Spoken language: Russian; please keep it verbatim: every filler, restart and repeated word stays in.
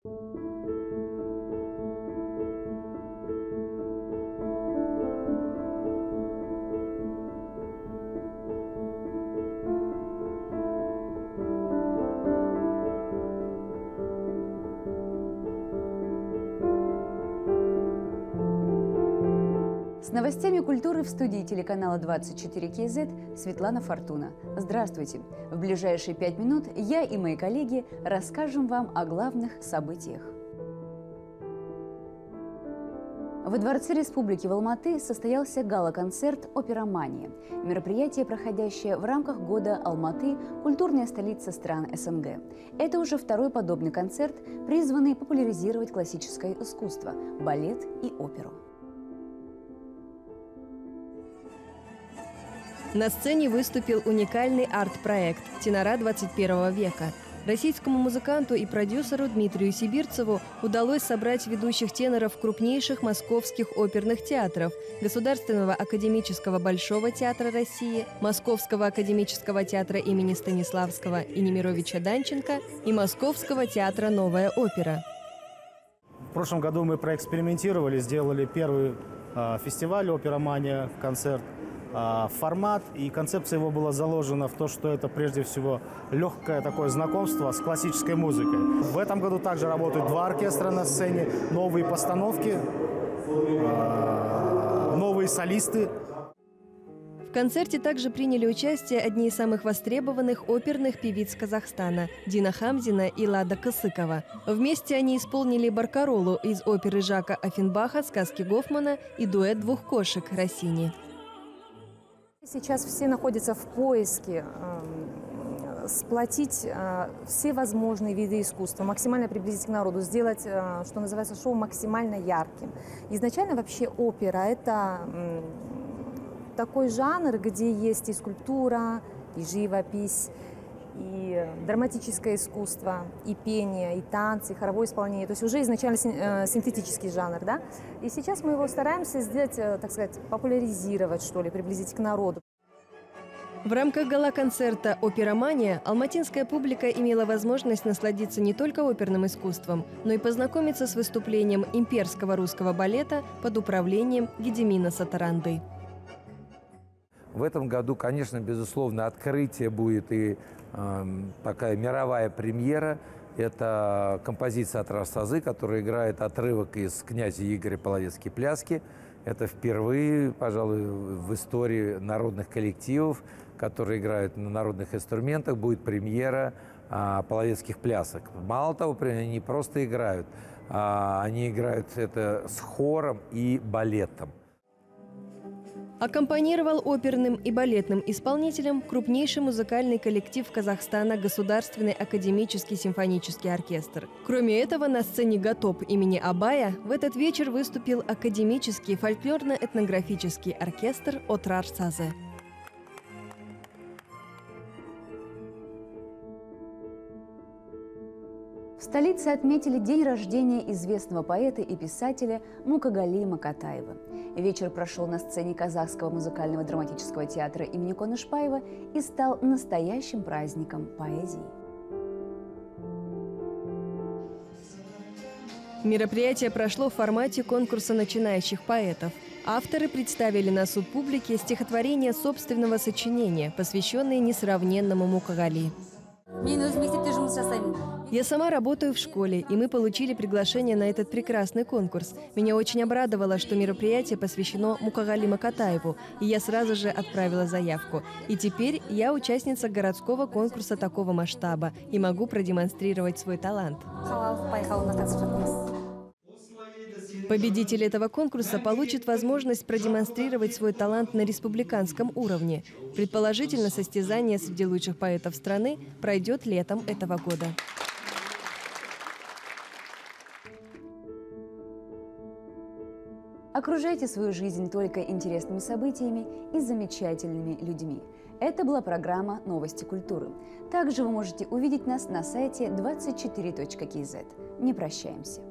С новостями культуры в студии телеканала двадцать четыре кей зет Светлана Фортуна. Здравствуйте! В ближайшие пять минут я и мои коллеги расскажем вам о главных событиях. Во Дворце Республики в Алматы состоялся гала-концерт «Оперомания». Мероприятие, проходящее в рамках года Алматы «Культурная столица стран эс эн гэ». Это уже второй подобный концерт, призванный популяризировать классическое искусство, балет и оперу. На сцене выступил уникальный арт-проект «Тенора двадцать первого века». Российскому музыканту и продюсеру Дмитрию Сибирцеву удалось собрать ведущих теноров крупнейших московских оперных театров – Государственного академического Большого театра России, Московского академического театра имени Станиславского и Немировича Данченко и Московского театра «Новая опера». В прошлом году мы проэкспериментировали, сделали первый э, фестиваль «Оперомания», концерт. Формат и концепция его была заложена в то, что это прежде всего легкое такое знакомство с классической музыкой. В этом году также работают два оркестра на сцене, новые постановки, новые солисты. В концерте также приняли участие одни из самых востребованных оперных певиц Казахстана – Дина Хамзина и Лада Косыкова. Вместе они исполнили баркаролу из оперы Жака Оффенбаха «Сказки Гофмана» и дуэт двух кошек Россини. Сейчас все находятся в поиске э, сплотить э, все возможные виды искусства, максимально приблизить к народу, сделать, э, что называется, шоу максимально ярким. Изначально вообще опера – это э, такой жанр, где есть и скульптура, и живопись, и драматическое искусство, и пение, и танцы, и хоровое исполнение. То есть уже изначально синтетический жанр, да? И сейчас мы его стараемся сделать, так сказать, популяризировать, что ли, приблизить к народу. В рамках гала-концерта «Оперомания» алматинская публика имела возможность насладиться не только оперным искусством, но и познакомиться с выступлением имперского русского балета под управлением Гедимина Сатаранды. В этом году, конечно, безусловно, открытие будет и э, такая мировая премьера. Это композиция от Рассазы, которая играет отрывок из «Князя Игоря» Половецкие пляски. Это впервые, пожалуй, в истории народных коллективов, которые играют на народных инструментах, будет премьера э, половецких плясок. Мало того, они не просто играют, а они играют это с хором и балетом. Аккомпанировал оперным и балетным исполнителям крупнейший музыкальный коллектив Казахстана Государственный академический симфонический оркестр. Кроме этого, на сцене ГАТОП имени Абая в этот вечер выступил академический фольклорно-этнографический оркестр «Отрар Сазе». В столице отметили день рождения известного поэта и писателя Мукагали Макатаева. Вечер прошел на сцене Казахского музыкального драматического театра имени Конышбаева и стал настоящим праздником поэзии. Мероприятие прошло в формате конкурса начинающих поэтов. Авторы представили на суд публики стихотворения собственного сочинения, посвященные несравненному Мукагали. Я сама работаю в школе, и мы получили приглашение на этот прекрасный конкурс. Меня очень обрадовало, что мероприятие посвящено Мукагали Макатаеву, и я сразу же отправила заявку. И теперь я участница городского конкурса такого масштаба и могу продемонстрировать свой талант. Победитель этого конкурса получит возможность продемонстрировать свой талант на республиканском уровне. Предположительно, состязание среди лучших поэтов страны пройдет летом этого года. Окружайте свою жизнь только интересными событиями и замечательными людьми. Это была программа «Новости культуры». Также вы можете увидеть нас на сайте двадцать четыре точка кей зет. Не прощаемся.